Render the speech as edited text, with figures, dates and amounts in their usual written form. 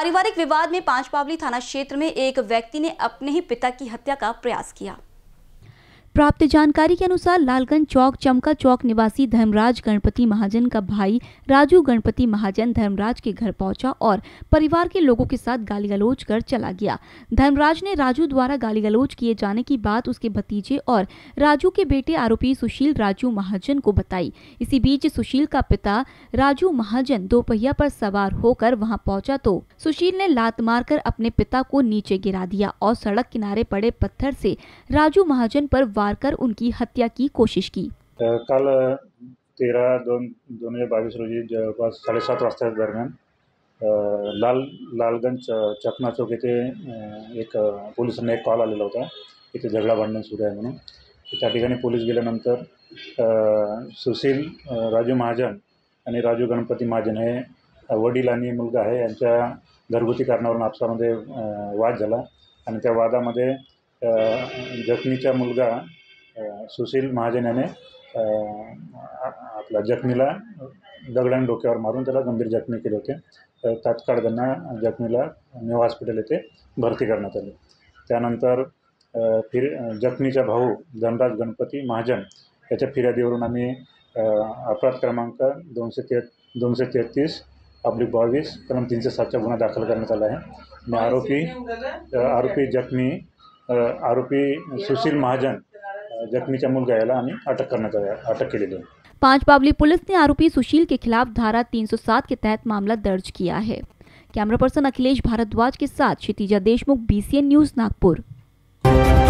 पारिवारिक विवाद में पांचपावली थाना क्षेत्र में एक व्यक्ति ने अपने ही पिता की हत्या का प्रयास किया। प्राप्त जानकारी के अनुसार लालगंज चौक चमका चौक निवासी धर्मराज गणपति महाजन का भाई राजू गणपति महाजन धर्मराज के घर पहुंचा और परिवार के लोगों के साथ गाली गलौज कर चला गया। धर्मराज ने राजू द्वारा गाली गलौज किए जाने की बात उसके भतीजे और राजू के बेटे आरोपी सुशील राजू महाजन को बताई। इसी बीच सुशील का पिता राजू महाजन दोपहिया पर सवार होकर वहां पहुंचा तो सुशील ने लात मारकर अपने पिता को नीचे गिरा दिया और सड़क किनारे पड़े पत्थर से राजू महाजन पर कर उनकी हत्या की कोशिश की। काल 13/2/2022 रोजी जवळपास 7:30 वाजता दरम्यान लालगंज चकना चौक येथे एक पोलिसांना एक कॉल आलेला होता, इथे झगडा भांडण सुरू आहे म्हणून। त्या ठिकाणी पोलीस गेल्यानंतर सुशील राजू महाजन आणि राजू गणपती महाजन हे वडील आणि मुलगा आहे यांच्या घरगुती कारणावरून आपसामध्ये वाद झाला आणि त्या वादामध्ये जखमीचा मुलगा सुशील महाजन याने आपला जखमीला दगडाने डोक्यावर मारून त्याला गंभीर जखमी केले होते। तात्काळ त्यांना जखमीला नेवा हॉस्पिटल येथे भरती करण्यात आले। त्यानंतर जखमीचा भाऊ धनराज गणपती महाजन याच्या फिर्यादीवरून आम्ही अपराध क्रमांक 233/22 कलम 307 गुन्हा दाखल करण्यात आला आहे आणि आरोपी सुशील महाजन जखमीचा मुलगा याला आम्ही अटक केलेली आहे। पांचपावली पुलिस ने आरोपी सुशील के खिलाफ धारा 307 के तहत मामला दर्ज किया है। कैमरा पर्सन अखिलेश भारद्वाज के साथ क्षितिजा देशमुख, BCN न्यूज, नागपुर।